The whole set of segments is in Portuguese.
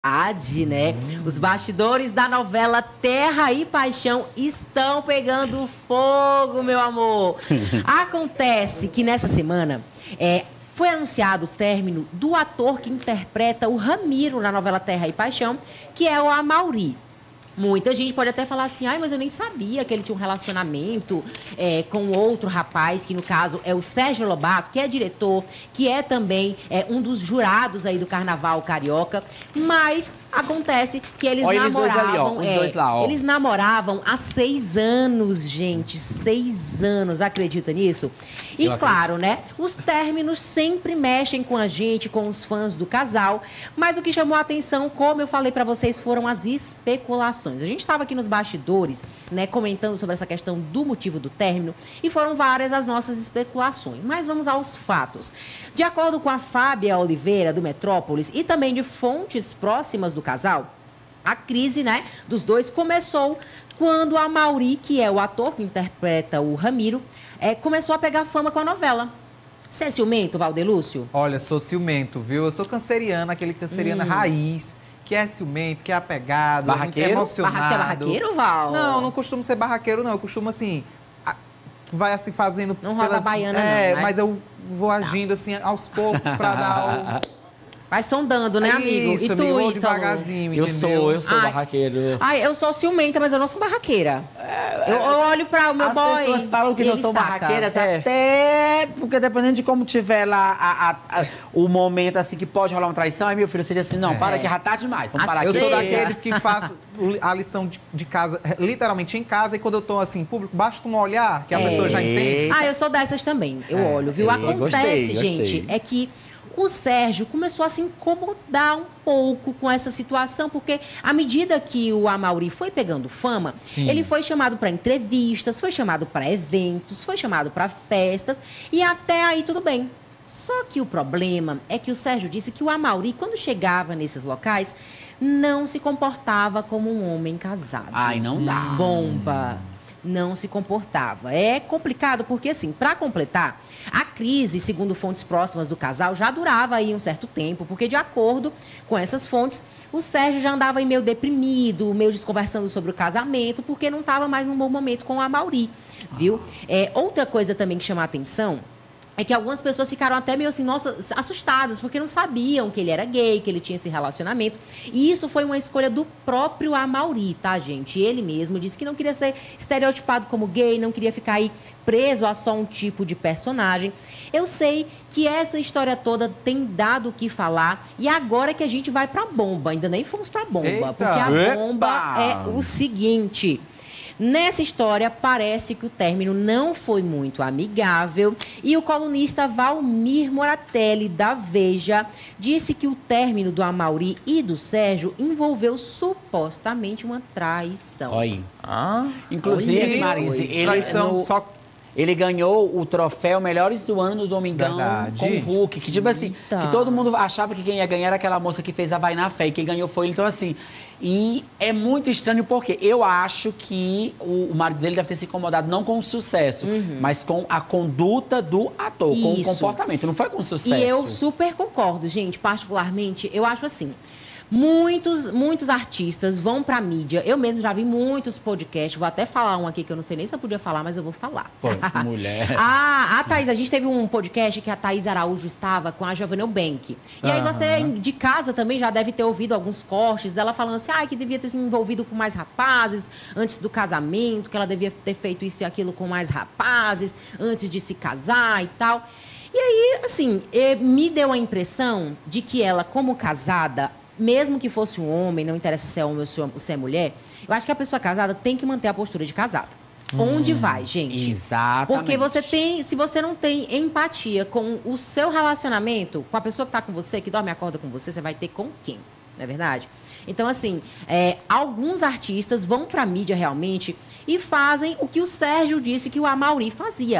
Né? Os bastidores da novela Terra e Paixão estão pegando fogo, meu amor. Acontece que nessa semana foi anunciado o término do ator que interpreta o Ramiro na novela Terra e Paixão, que é o Amaury. Muita gente pode até falar assim, mas eu nem sabia que ele tinha um relacionamento com outro rapaz, que no caso é o Sérgio Lobato, que é diretor, que é também um dos jurados aí do Carnaval Carioca. Mas acontece que eles namoravam... Os dois lá, ó. Eles namoravam há 6 anos, gente. 6 anos, acredita nisso? E claro, né? Os términos sempre mexem com a gente, com os fãs do casal. Mas o que chamou a atenção, como eu falei pra vocês, foram as especulações. A gente estava aqui nos bastidores, né, comentando sobre essa questão do motivo do término e foram várias as nossas especulações. Mas vamos aos fatos. De acordo com a Fábia Oliveira, do Metrópolis, e também de fontes próximas do casal, a crise, né, dos dois começou quando a Amaury, que é o ator que interpreta o Ramiro, começou a pegar fama com a novela. Você é ciumento, Valdelúcio? Olha, sou ciumento, viu? Eu sou canceriana, aquele canceriana raiz, que é ciumento, que é apegado, barraqueiro? Emocionado. É barraqueiro, Val? Não costumo ser barraqueiro, não. Eu costumo, assim, vai assim fazendo... Não roda baiana, não, né? Mas eu vou agindo, assim, aos poucos pra dar o... Vai sondando, né, amigo? Isso, E tu, amigo, Ítalo? devagarzinho, Eu entendeu? sou barraqueiro. Eu sou ciumenta, mas eu não sou barraqueira. Eu olho para o meu boy. As pessoas falam que não são barraqueiras, até porque dependendo de como tiver lá o momento, assim, que pode rolar uma traição, aí meu filho seja assim, não, para que já tá demais. Vamos parar Eu aqui. sou daqueles que faço a lição de casa, literalmente em casa, e quando eu tô, assim, em público, basta um olhar, que a pessoa já entende. Eu sou dessas também. Eu olho, viu? Acontece, gente, é que o Sérgio começou a se incomodar um pouco com essa situação, porque à medida que o Amaury foi pegando fama, ele foi chamado para entrevistas, foi chamado para eventos, foi chamado para festas, e até aí tudo bem. Só que o problema é que o Sérgio disse que o Amaury, quando chegava nesses locais, não se comportava como um homem casado. Ai, não dá. Bomba. Não se comportava. É complicado porque, assim, para completar, a crise, segundo fontes próximas do casal, já durava aí um certo tempo, porque, de acordo com essas fontes, o Sérgio já andava aí meio deprimido, meio desconversando sobre o casamento, porque não estava mais num bom momento com a Amaury, viu? Outra coisa também que chama a atenção é que algumas pessoas ficaram até meio assim, nossa, assustadas, porque não sabiam que ele era gay, que ele tinha esse relacionamento. E isso foi uma escolha do próprio Amaury, tá, gente? Ele mesmo disse que não queria ser estereotipado como gay, não queria ficar aí preso a só um tipo de personagem. Eu sei que essa história toda tem dado o que falar, e agora é que a gente vai pra bomba. Ainda nem fomos pra bomba, porque a bomba é o seguinte... Nessa história, parece que o término não foi muito amigável e o colunista Valmir Moratelli, da Veja, disse que o término do Amaury e do Sérgio envolveu supostamente uma traição. Olha. Inclusive, Marise, ele ganhou o troféu Melhores do Ano no Domingão com o Hulk, que tipo assim, que todo mundo achava que quem ia ganhar era aquela moça que fez a Vai na Fé, e quem ganhou foi ele. Então assim, e é muito estranho porque eu acho que o marido dele deve ter se incomodado não com o sucesso, mas com a conduta do ator, com o comportamento, não foi com o sucesso. E eu super concordo, gente, particularmente, eu acho assim... Muitos artistas vão pra mídia. Eu mesmo já vi muitos podcasts. Vou até falar um aqui que eu não sei nem se eu podia falar, mas eu vou falar. Pô, mulher. A Thaís, a gente teve um podcast que a Thaís Araújo estava com a Giovanna Eubank. E aí você, de casa, também já deve ter ouvido alguns cortes dela falando assim, que devia ter se envolvido com mais rapazes antes do casamento, que ela devia ter feito isso e aquilo com mais rapazes antes de se casar e tal. E aí, assim, me deu a impressão de que ela, como casada, mesmo que fosse um homem, não interessa se é homem ou se é mulher, eu acho que a pessoa casada tem que manter a postura de casada. Onde vai, gente? Exatamente. Porque se você não tem empatia com o seu relacionamento, com a pessoa que está com você, que dorme e acorda com você, você vai ter com quem? Não é verdade? Então, assim, alguns artistas vão para a mídia realmente e fazem o que o Sérgio disse que o Amaury fazia,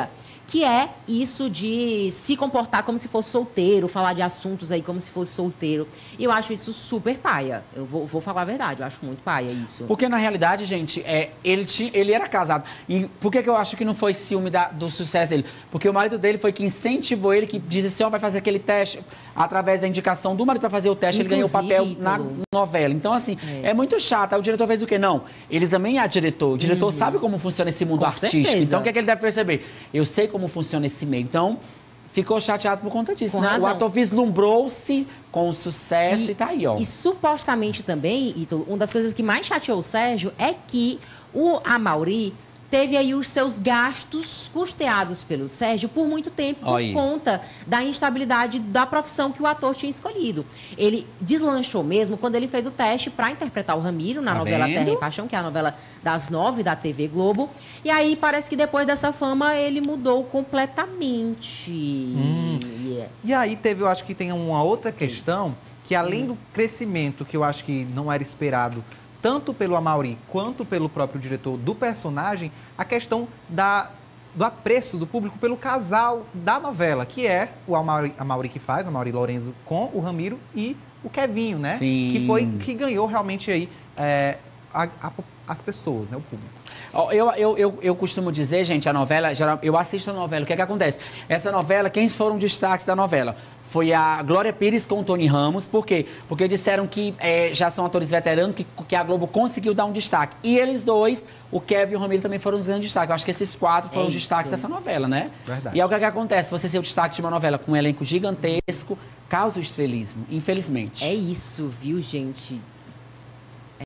que é isso de se comportar como se fosse solteiro, falar de assuntos aí como se fosse solteiro. E eu acho isso super paia. Eu vou falar a verdade, eu acho muito paia isso. Porque, na realidade, gente, ele era casado. E por que eu acho que não foi ciúme do sucesso dele? Porque o marido dele foi que incentivou ele, que disse assim, vai fazer aquele teste, através da indicação do marido para fazer o teste, inclusive, ele ganhou o papel na novela. Então, assim, é muito chato. Aí o diretor fez o quê? Não, ele também é diretor. O diretor sabe como funciona esse mundo artístico. Certeza. Então, o que é que ele deve perceber? Eu sei como funciona esse meio. Então, ficou chateado por conta disso, né? O ator vislumbrou-se com o sucesso e tá aí, ó. E supostamente também, Ítalo, uma das coisas que mais chateou o Sérgio é que o Amaury teve aí os seus gastos custeados pelo Sérgio por muito tempo, por conta da instabilidade da profissão que o ator tinha escolhido. Ele deslanchou mesmo quando ele fez o teste para interpretar o Ramiro na novela Terra e Paixão, que é a novela das 9 da TV Globo. E aí parece que depois dessa fama ele mudou completamente. E aí eu acho que tem uma outra questão, que além do crescimento, que eu acho que não era esperado tanto pelo Amaury quanto pelo próprio diretor do personagem, a questão do apreço do público pelo casal da novela, que é o Amaury que faz, Amaury Lorenzo com o Ramiro e o Kevinho, né? Sim. Que ganhou realmente aí as pessoas, né? O público. Eu costumo dizer, gente, a novela, eu assisto a novela, o que é que acontece? Essa novela, quem foram os destaques da novela? Foi a Glória Pires com o Tony Ramos. Por quê? Porque disseram que já são atores veteranos, que a Globo conseguiu dar um destaque. E eles dois, o Kevin e o Ramiro, também foram os grandes destaques. Eu acho que esses 4 foram os destaques dessa novela, né? Verdade. E é o que acontece? Você ser o destaque de uma novela com um elenco gigantesco, causa o estrelismo, infelizmente. É isso, viu, gente?